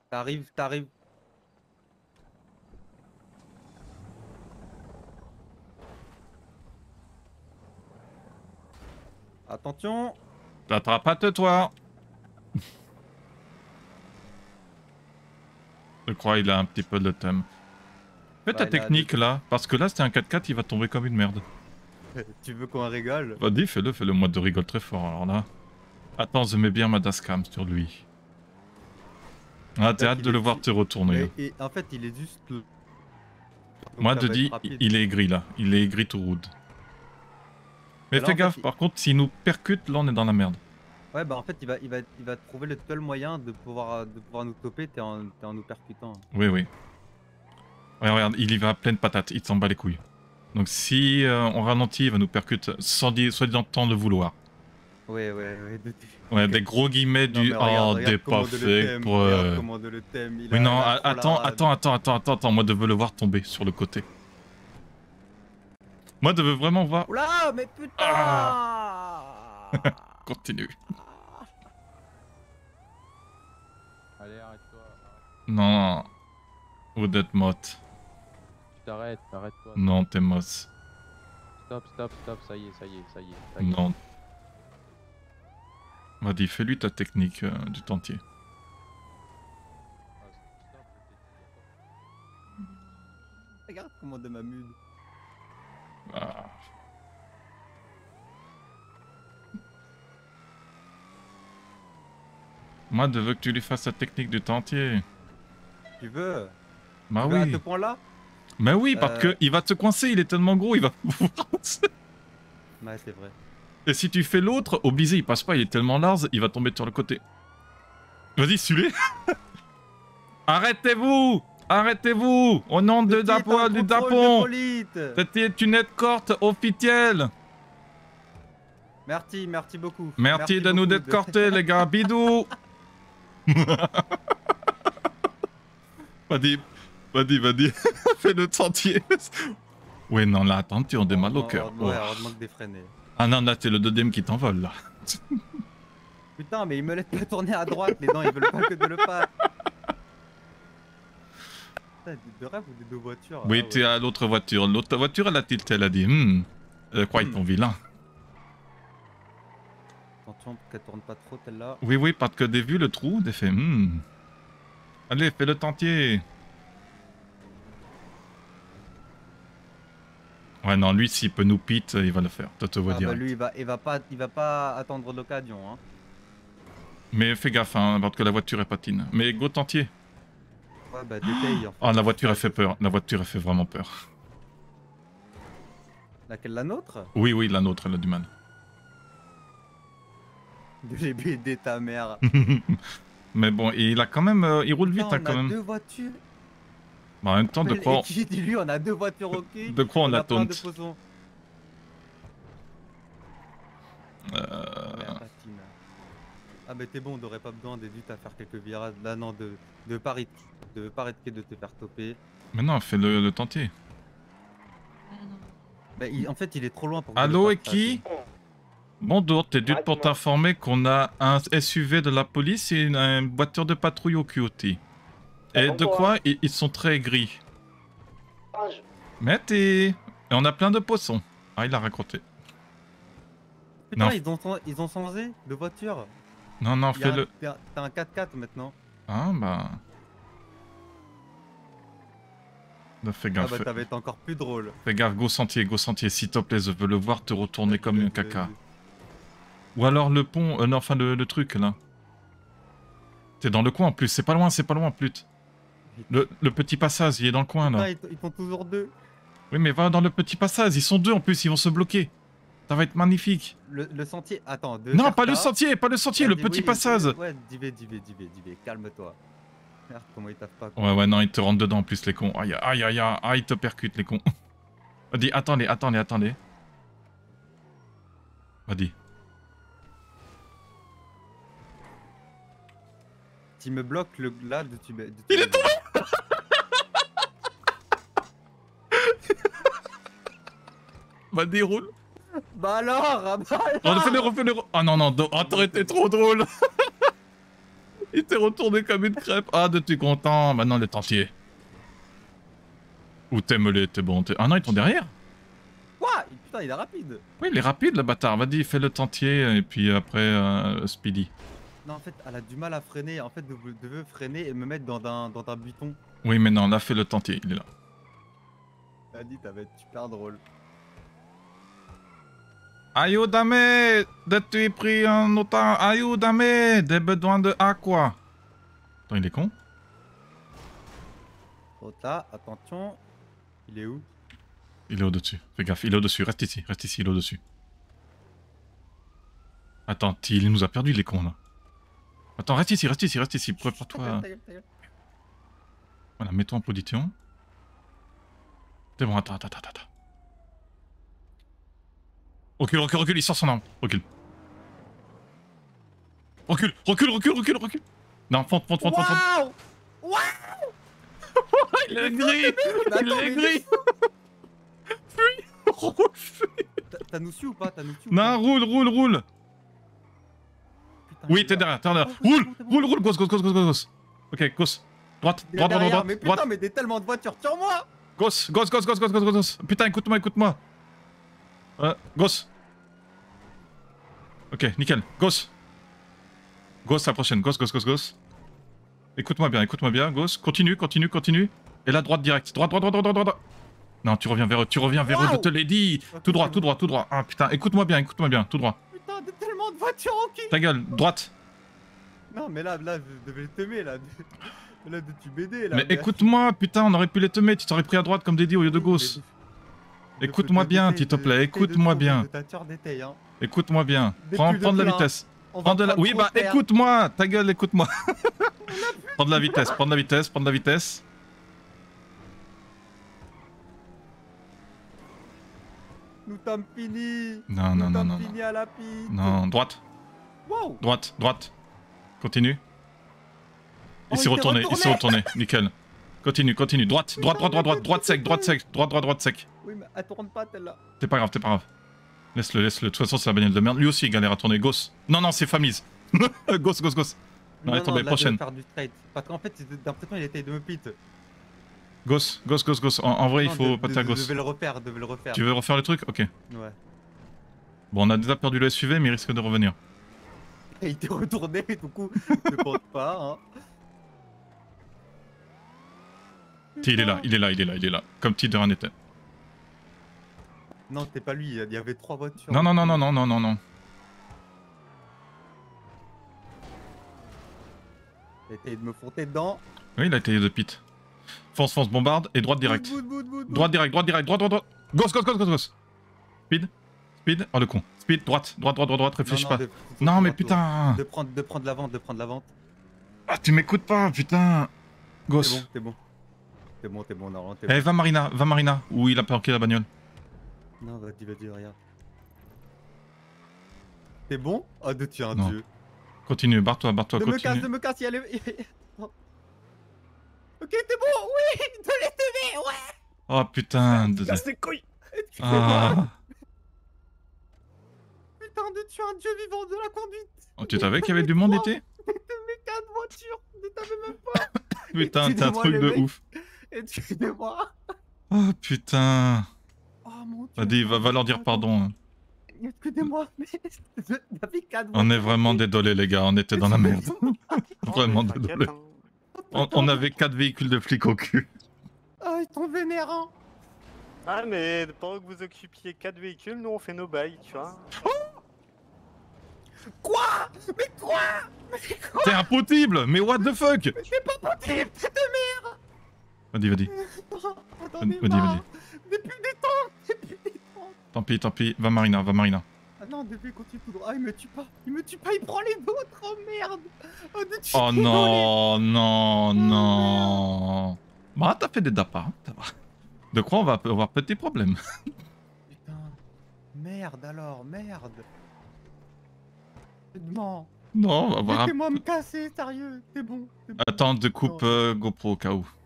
T'arrives, t'arrives. Attention. T'attrape toi. Je crois il a un petit peu de thème. Fais ta Bah, technique là, parce que là c'était un 4x4, il va tomber comme une merde. Tu veux qu'on rigole? Vas-y, fais-le, moi de rigole très fort alors là. Attends, je mets bien ma dashcam sur lui. Ah, t'as hâte de le voir te retourner. Hein. Et en fait, il est juste. Donc Moi, ça te va être dis, rapide. il est aigri là. Il est aigri tout rude. Mais Là, fais en fait, gaffe, par contre, s'il nous percute, là on est dans la merde. ouais, bah en fait, il va trouver le seul moyen de pouvoir nous toper, t'es en nous percutant. Oui, oui. Ouais, regarde, il y va à pleine patate, il s'en bat les couilles. Donc si on ralentit, il va nous percuter sans soi-disant temps de vouloir. Ouais, ouais, ouais. Ouais, des gros guillemets Non, du mais oh, regarde t'es pas comment de le fait thème. pour. Regarde comment de le thème. Oui, non, Il a trop la rade. attends, moi je veux le voir tomber sur le côté. Moi je veux vraiment voir. Oula, mais Ah putain. Continue. Allez, arrête-toi. Non, vous êtes motte. Tu t'arrêtes, arrête-toi. Non, t'es mosse. Stop, stop, stop, ça y est, ça y est, ça y est. Ça y est. Non. Vas-y, fais-lui ta technique du tentier. Ah, stop, je t'ai dit. Regarde comment de m'amuse. Ah. Moi, je veux que tu lui fasses ta technique du tentier. Tu veux? Bah Tu veux à oui. ce point-là? Mais oui, parce que il va te coincer, il est tellement gros, il va pouvoir. Ouais, c'est vrai. Et si tu fais l'autre, obligé, il passe pas, il est tellement large, il va tomber sur le côté. Vas-y, suis-les. Arrêtez-vous! Arrêtez-vous! Au nom de Dapon, du Dapon! C'était une aide courte officielle! Merci, merci beaucoup. Merci de nous beaucoup d'être cortés, les gars, bidou! Vas-y, vas-y, fais le sentier. Ouais, non, là, attends, on est mal au cœur. Ouais, heureusement que défreiné. Ah non, là, c'est le deuxième qui t'envole, là. Putain, mais il me laisse pas tourner à droite, les dents, ils veulent pas que je le fasse. Putain, de rêve ou des deux voitures? Oui, ah, ouais. tu es à l'autre voiture. L'autre voiture, elle a tilté, elle a dit, je crois qu'ils sont vilains. Attention qu'elle tourne pas trop, celle-là. Oui, oui, parce que j'ai vu le trou, j'ai fait, Allez, fais le tentier. Ouais, non, lui, s'il peut nous pite, il va le faire. Toi, te vois Ah dire. bah lui, il va pas attendre l'occasion, hein. Mais fais gaffe, hein, parce que la voiture, elle patine. Mais go tentier. Ouais, bah t'étayes, en fait. Oh, la voiture, elle fait peur. La voiture, elle fait vraiment peur. Laquelle, la nôtre? Oui, oui, la nôtre, elle a du mal. De GBD, ta mère. Mais bon, il a quand même... il roule vite, Putain, hein, quand même. On a deux voitures. Bah, en même temps, de quoi... Et qui dit lui, on a deux voitures au cul. De quoi on a plein taunt de poissons. Ah mais t'es bon, on n'aurait pas besoin d'éviter à faire quelques virages. Là non, de pas risquer de te faire toper. Mais non, fais le tentier. Bah, en fait, il est trop loin pour que Allô, je et le fasse, qui? Bonjour, t'es dû pour t'informer qu'on a un SUV de la police et une voiture de patrouille au QOT. Et de quoi? Ils sont très gris. Mais et on a plein de poissons. Ah, il a raconté. Putain, Non. ils ont changé de voiture. Non, non, fais-le. T'as un 4x4 maintenant. Ah, bah... Fais Ah gaffe. bah ça va être encore plus drôle. Fais gaffe, go sentier, s'il te plaît, je veux le voir te retourner comme un caca. Ou alors le pont, non, enfin le truc là. T'es dans le coin en plus, c'est pas loin en plus. Le petit passage, il est dans le coin là. Putain, ils sont toujours deux. Oui, mais va dans le petit passage, ils sont deux en plus, ils vont se bloquer. Ça va être magnifique. Le sentier, attends. Non, pas le sentier, le petit passage. Ouais, d'y vais, calme-toi. Merde, comment ils taffent pas. Ouais, ouais, non, ils te rentrent dedans en plus, les cons. Aïe, aïe, aïe, aïe, ils te percutent, les cons. Vas-y, attendez. Vas-y. Tu me bloques le là de tu. Il est tombé. Bah, déroule. Bah alors, Refais-le. Ah non, non, t'aurais été trop drôle. Il t'est retourné comme une crêpe. Ah, de t'es content. Maintenant, le tentier. Ou t'aimes-les, t'es bon. Ah non, ils sont derrière. Quoi? Putain, il est rapide. Oui, il est rapide, le bâtard. Vas-y, fais le tentier et puis après, Speedy. Non, en fait, elle a du mal à freiner. En fait, de veut freiner et me mettre dans un buton. Oui, mais non, là, fais le tentier. Il est là. Elle a dit, ça va être super drôle. Ayúdame, de tu pris un otage. Ayúdame, des besoins de aqua. Attends, il est con? Donc là, attention. Il est où? Il est au-dessus. Fais gaffe, il est au-dessus. Reste ici, il est au-dessus. Attends, il nous a perdu, les cons, là. Attends, reste ici. Prépare-toi. Ta gueule. Voilà, mets-toi en position. C'est bon, attends. Recule, il sort son arme. Recule. Non, fonte. Waouh! Il est gris. T'as nous su ou pas? Non, roule. Putain, Oui, il est t'es là. derrière. Oh, c'est bon. Roule, gosse. Ok, gosse. Droite. Mais putain, mais des tellement de voitures sur moi! Gosse. Putain, écoute-moi. Gosse. Ok, nickel. Gosse, la prochaine. Gosse. Écoute-moi bien, gosse. Continue. Et là, droite direct. Droite. Non, tu reviens vers eux, je te l'ai dit. Tout droit. Ah putain, écoute-moi bien, tout droit. Putain, tellement de voitures en cul! Ta gueule, droite. Non, mais là, je devais le temer, là. Là, de tu BD, là. Mais écoute-moi, putain, on aurait pu les temer, tu t'aurais pris à droite comme Dédi au lieu de gauche. Écoute-moi bien, s'il te plaît, écoute-moi bien. Écoute-moi bien. Prends de la vitesse. Oui, bah écoute-moi, ta gueule, écoute-moi. Prends de la vitesse. Nous sommes finis. Non. Finis à la piste. Non, droite. Wow. Droite. Continue. Oh, Il s'est retourné. Nickel. Continue. Droite sec. Oui, mais elle tourne pas, celle-là. C'est pas grave. Laisse-le. De toute façon, c'est la bagnole de merde. Lui aussi, il galère à tourner. Gosse. Non, c'est Famise. Gosse. Non, allez, tomber, prochaine. Faire du straight. Parce qu'en fait, d'impression, il essaye de me pit. Gosse. En vrai, il faut pas ta gosse. Devais le refaire. Tu veux refaire le truc? Ok. Ouais. Bon, on a déjà perdu le SUV, mais il risque de revenir. Et il t'est retourné, du coup, ne pense pas, hein. Si, il est là. Comme petit de rien n'était. Non, c'était pas lui, il y avait 3 voitures. Non. Il a essayé de me fonter dedans. Oui, il a été de pit. Fonce, bombarde et droite direct. Bout. Droite. Gosse. Speed. Oh le con. Speed, droite, réfléchis pas. Non, mais putain. De prendre la vente. Ah, tu m'écoutes pas, putain. Gosse. T'es bon, non, t'es Eh, va Marina, où il a parqué la bagnole. Non, vas-y, regarde. T'es bon? Oh, tu es un Non. dieu. Continue, barre-toi, continue. De me casse, il y a les... Ok, t'es bon, oui, de les t'aimer, ouais. Oh putain. Casse les couilles. Ah. Putain, tu es un dieu vivant de la conduite. Oh, tu savais qu'il y avait du monde ici? De mes 4 voitures, ne t'avais même pas. Putain, t'es un truc de ouf. Excusez-moi. Oh putain. Oh mon dieu. Vas-y, va leur dire pardon. Excusez-moi, mais t'avais 4 voitures. On est vraiment désolé les gars, on était dans la merde. Vraiment désolé. On avait 4 véhicules de flics au cul. Ah, ils sont vénérants. Ah mais pendant que vous occupiez 4 véhicules, nous on fait nos bails, tu vois. Quoi? Mais quoi? T'es impossible. Mais what the fuck? C'est pas possible, c'est de merde. Vas-y. Attendez, depuis des temps. Tant pis, va Marina. Ah non, depuis continue tout droit. Ah, il me tue pas, il prend les autres, oh merde. Oh non. Bah t'as fait des dapas, ça va. De quoi on va avoir petit problème. Putain, merde. Non. Non, on va voir. Laissez-moi me casser, sérieux, c'est bon. Attends, de coupe GoPro au cas où.